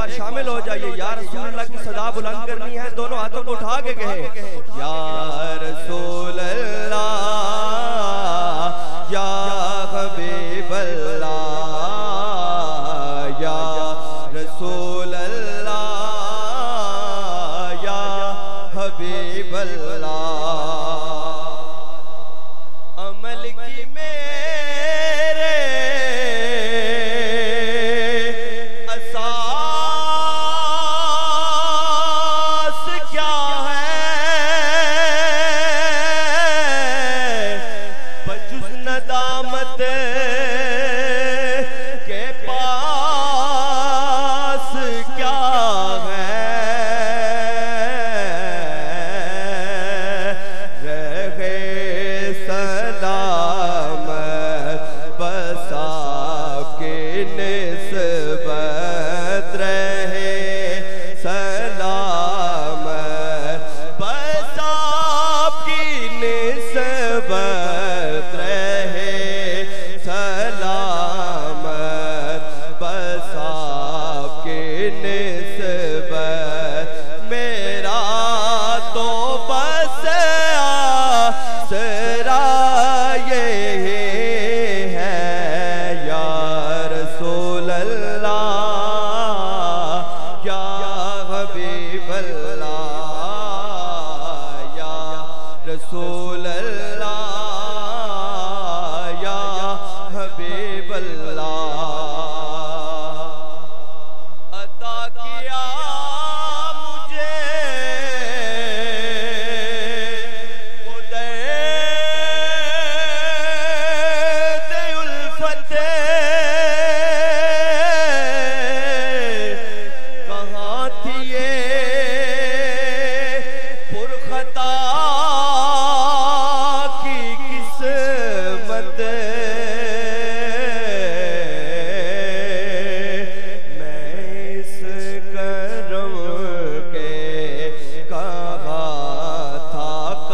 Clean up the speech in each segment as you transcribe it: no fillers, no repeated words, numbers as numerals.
बार शामिल हो जाइए। या रसूल अल्लाह की सदा बुलंद करनी है, दोनों हाथों को उठा के कहे या रसूल अल्लाह, या हबीब अल्लाह, या रसूल अल्लाह, या हबीब अल्लाह। अमल की मेरे असास क्या है, बजुज़ नदामत के पास क्या है। रहे सलामत बसा के निस्बत, रहे सलामत बसा की निस्बत, रहे सलामत बसा की निस्बत। मेरा तो बस आसरा यही है या रसूल अल्लाह, या हबीब अल्लाह, या रसूल अल्लाह, या हबीब अल्लाह। अता किया मुझे वो दर्द उल्फत, कहाँ थी ये पुरखता की किस्मत। मैं इस करम के कहा था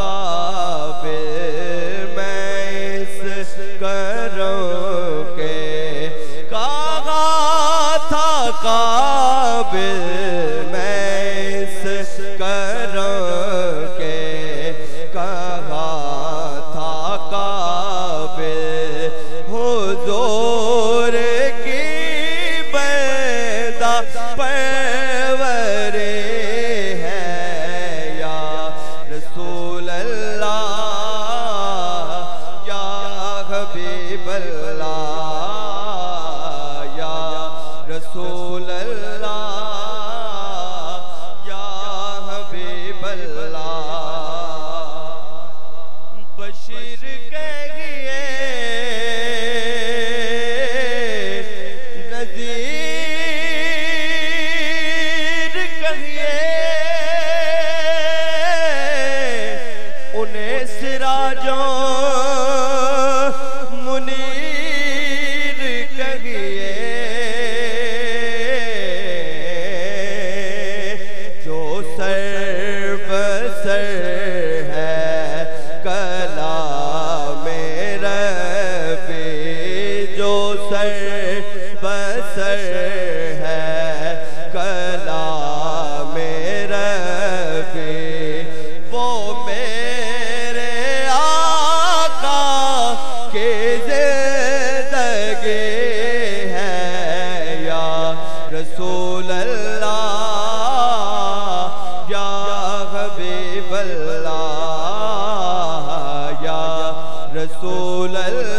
काबिल, मैं इस करम के कहा था काबिल, मैं इस करम के कहा था काबिल। हुजूर की बैदा परवरे है या रसूल अल्लाह, या हबीब अल्लाह, या रसूल अल्लाह, या हबीब अल्लाह। बशीर कहिए, नज़ीर कहिए, उन्हें सिराजों मुनीर कहिए, जो सर्वसर है कलामे रब्बी, जो सर्वसर है कलामे रब्बी। वो मेरे आका के ज़िंदगी है या रसूल अल्लाह, या हबीब अल्लाह, या रसूल अल्लाह।